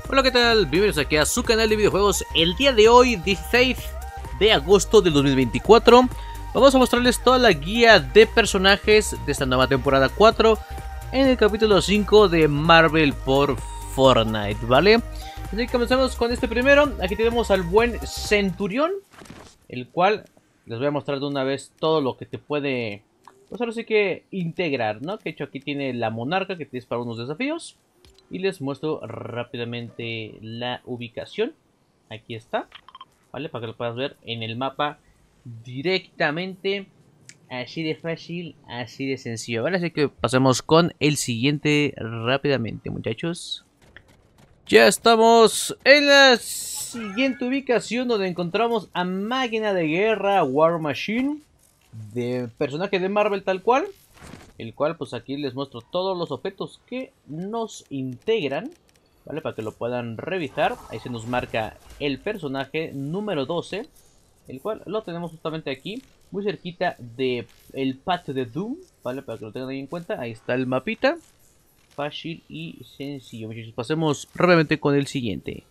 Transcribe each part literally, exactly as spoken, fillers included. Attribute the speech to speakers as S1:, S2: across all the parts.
S1: Hola, ¿qué tal? Bienvenidos aquí a su canal de videojuegos. El día de hoy, dieciséis de agosto del dos mil veinticuatro, vamos a mostrarles toda la guía de personajes de esta nueva temporada cuatro en el capítulo cinco de Marvel por Fortnite, ¿vale? Así que comenzamos con este primero. Aquí tenemos al buen Centurión, el cual les voy a mostrar de una vez todo lo que te puede, pues ahora sí que integrar, ¿no? Que de hecho aquí tiene la monarca que te dispara unos desafíos. Y les muestro rápidamente la ubicación. Aquí está, ¿vale? Para que lo puedas ver en el mapa directamente. Así de fácil, así de sencillo, ¿vale? Así que pasemos con el siguiente rápidamente, muchachos. Ya estamos en la siguiente ubicación, donde encontramos a Máquina de Guerra War Machine, de personaje de Marvel tal cual. El cual pues aquí les muestro todos los objetos que nos integran, ¿vale? Para que lo puedan revisar. Ahí se nos marca el personaje número doce, el cual lo tenemos justamente aquí, muy cerquita de el patio de Doom, ¿vale? Para que lo tengan ahí en cuenta. Ahí está el mapita. Fácil y sencillo, muchachos. Pasemos rápidamente con el siguiente.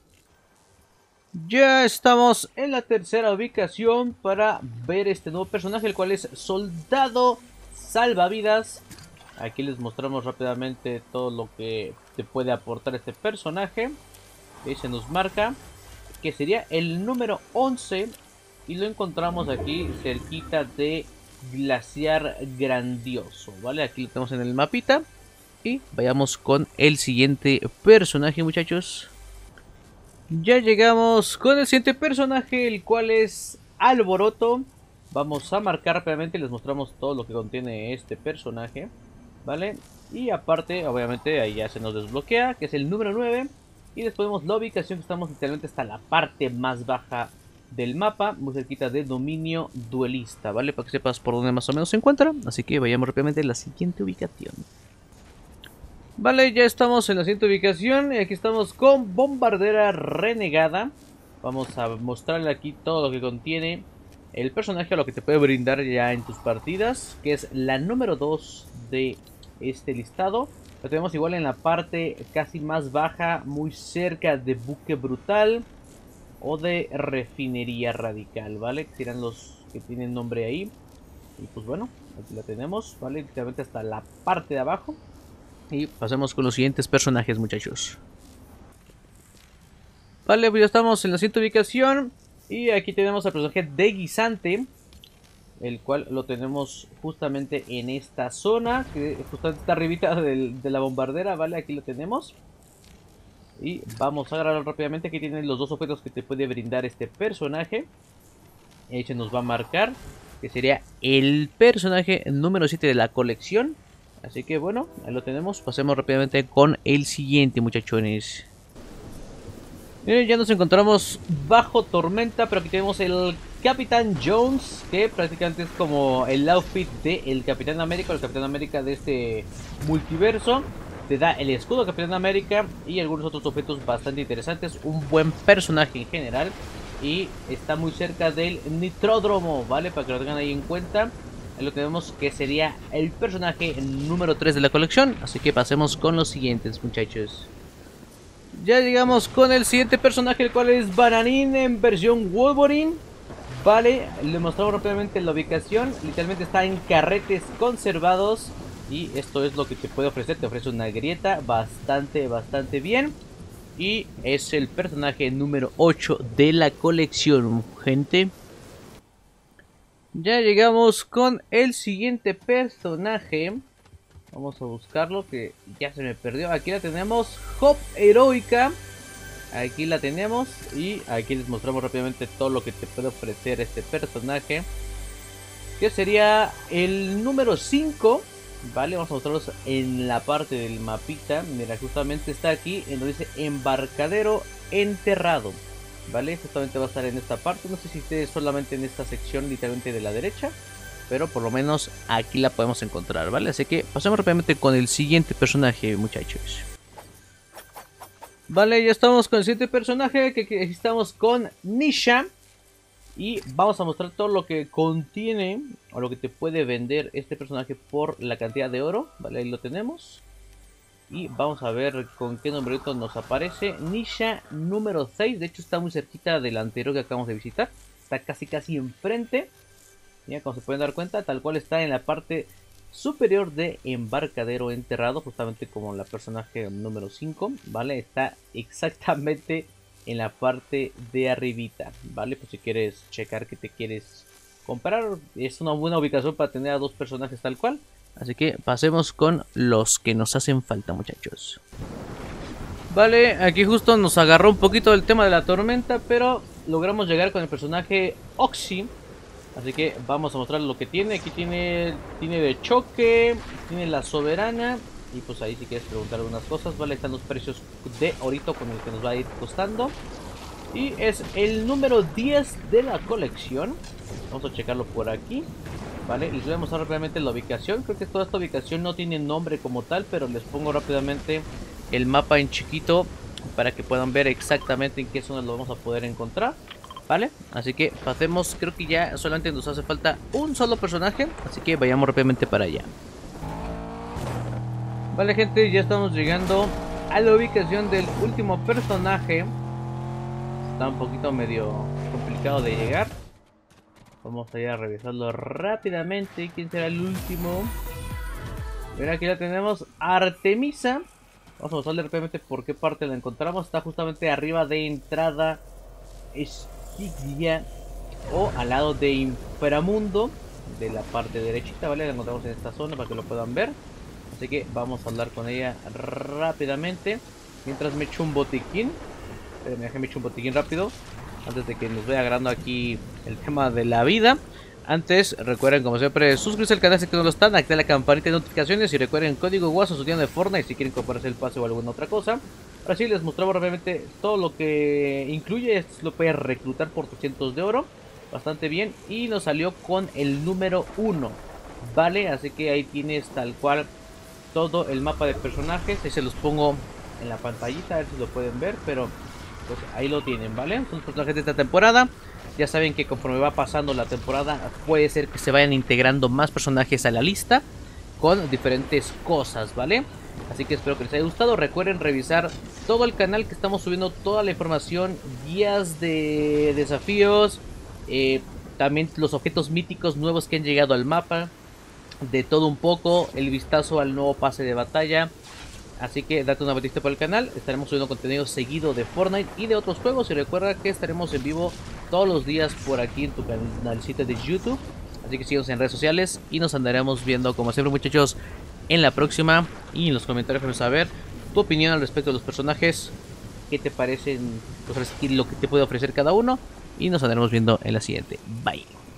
S1: Ya estamos en la tercera ubicación para ver este nuevo personaje, el cual es Soldado Salvavidas. Aquí les mostramos rápidamente todo lo que te puede aportar este personaje. Ahí se nos marca que sería el número once. Y lo encontramos aquí cerquita de Glaciar Grandioso, ¿vale? Aquí lo tenemos en el mapita. Y vayamos con el siguiente personaje, muchachos. Ya llegamos con el siguiente personaje, el cual es Alboroto. Vamos a marcar rápidamente y les mostramos todo lo que contiene este personaje, ¿vale? Y aparte, obviamente, ahí ya se nos desbloquea, que es el número nueve. Y después vemos la ubicación, que estamos literalmente hasta la parte más baja del mapa, muy cerquita de Dominio Duelista, ¿vale? Para que sepas por dónde más o menos se encuentra. Así que vayamos rápidamente a la siguiente ubicación. Vale, ya estamos en la siguiente ubicación y aquí estamos con Bombardera Renegada. Vamos a mostrarle aquí todo lo que contiene el personaje, lo que te puede brindar ya en tus partidas, que es la número dos de este listado. Lo tenemos igual en la parte casi más baja, muy cerca de Buque Brutal o de Refinería Radical, ¿vale? Que serán los que tienen nombre ahí. Y pues bueno, aquí la tenemos, ¿vale? Literalmente hasta la parte de abajo. Y pasemos con los siguientes personajes, muchachos. Vale, pues ya estamos en la siguiente ubicación. Y aquí tenemos al personaje de Guisante, el cual lo tenemos justamente en esta zona, que justamente está arribita del, de la bombardera, ¿vale? Aquí lo tenemos. Y vamos a agarrarlo rápidamente. Aquí tienen los dos objetos que te puede brindar este personaje. Ahí se nos va a marcar que sería el personaje número siete de la colección. Así que bueno, ahí lo tenemos. Pasemos rápidamente con el siguiente, muchachones. Miren, ya nos encontramos bajo tormenta, pero aquí tenemos el Capitán Jones, que prácticamente es como el outfit del Capitán América, el Capitán América de este multiverso. Te da el escudo de Capitán América y algunos otros objetos bastante interesantes. Un buen personaje en general. Y está muy cerca del Nitródromo, ¿vale? Para que lo tengan ahí en cuenta. Ahí lo tenemos, que sería el personaje número tres de la colección. Así que pasemos con los siguientes, muchachos. Ya llegamos con el siguiente personaje, el cual es Bananín en versión Wolverine. Vale, le mostramos rápidamente la ubicación. Literalmente está en carretes conservados. Y esto es lo que te puede ofrecer. Te ofrece una grieta bastante, bastante bien. Y es el personaje número ocho de la colección, gente. Ya llegamos con el siguiente personaje. Vamos a buscarlo, que ya se me perdió. Aquí la tenemos, Hop Heroica. Aquí la tenemos. Y aquí les mostramos rápidamente todo lo que te puede ofrecer este personaje, que sería el número cinco. Vale, vamos a mostrarlos en la parte del mapita. Mira, justamente está aquí en donde dice Embarcadero Enterrado. Vale, justamente va a estar en esta parte. No sé si esté solamente en esta sección literalmente de la derecha, pero por lo menos aquí la podemos encontrar, ¿vale? Así que pasemos rápidamente con el siguiente personaje, muchachos. Vale, ya estamos con el siguiente personaje, que, que estamos con Nisha. Y vamos a mostrar todo lo que contiene, o lo que te puede vender este personaje por la cantidad de oro. Vale, ahí lo tenemos. Y vamos a ver con qué numerito nos aparece. Nisha número seis. De hecho está muy cerquita del anterior que acabamos de visitar. Está casi casi enfrente. Ya como se pueden dar cuenta, tal cual está en la parte superior de Embarcadero Enterrado. Justamente como la personaje número cinco. ¿Vale? Está exactamente en la parte de arribita. ¿Vale? Pues si quieres checar que te quieres comprar. Es una buena ubicación para tener a dos personajes tal cual. Así que pasemos con los que nos hacen falta, muchachos. Vale, aquí justo nos agarró un poquito el tema de la tormenta, pero logramos llegar con el personaje Oxy. Así que vamos a mostrar lo que tiene. Aquí tiene, tiene de choque, tiene la soberana. Y pues ahí si quieres preguntar algunas cosas, vale, están los precios de orito con el que nos va a ir costando. Y es el número diez de la colección. Vamos a checarlo por aquí. Vale, les voy a mostrar rápidamente la ubicación. Creo que toda esta ubicación no tiene nombre como tal, pero les pongo rápidamente el mapa en chiquito para que puedan ver exactamente en qué zona lo vamos a poder encontrar. Vale, así que pasemos. Creo que ya solamente nos hace falta un solo personaje, así que vayamos rápidamente para allá. Vale, gente, ya estamos llegando a la ubicación del último personaje. Está un poquito medio complicado de llegar. Vamos a ir a revisarlo rápidamente. ¿Quién será el último? Mira, aquí la tenemos, Artemisa. Vamos a mostrarle rápidamente por qué parte la encontramos. Está justamente arriba de entrada Estigia, o al lado de Inframundo, de la parte derechita, ¿vale? La encontramos en esta zona para que lo puedan ver. Así que vamos a hablar con ella rápidamente. Mientras me echo un botiquín. Pero me dejé me echo un botiquín rápido. Antes de que nos vaya agarrando aquí el tema de la vida. Antes, recuerden como siempre, suscribirse al canal si no lo están, activar la campanita de notificaciones y recuerden código WhatsApp su tienda de Fortnite si quieren comprarse el pase o alguna otra cosa. Ahora sí, les mostramos rápidamente todo lo que incluye. Esto lo pueden reclutar por doscientos de oro. Bastante bien. Y nos salió con el número uno. Vale, así que ahí tienes tal cual todo el mapa de personajes. Ahí se los pongo en la pantallita, a ver si lo pueden ver, pero... pues ahí lo tienen, ¿vale? Son los personajes de esta temporada. Ya saben que conforme va pasando la temporada puede ser que se vayan integrando más personajes a la lista con diferentes cosas, ¿vale? Así que espero que les haya gustado. Recuerden revisar todo el canal, que estamos subiendo toda la información, guías de desafíos, eh, también los objetos míticos nuevos que han llegado al mapa, de todo un poco, el vistazo al nuevo pase de batalla. Así que date una vueltita por el canal. Estaremos subiendo contenido seguido de Fortnite y de otros juegos. Y recuerda que estaremos en vivo todos los días por aquí en tu canalcita de YouTube. Así que síguenos en redes sociales y nos andaremos viendo como siempre, muchachos, en la próxima. Y en los comentarios vamos a ver tu opinión al respecto de los personajes. ¿Qué te parecen? Pues, lo que te puede ofrecer cada uno. Y nos andaremos viendo en la siguiente. Bye.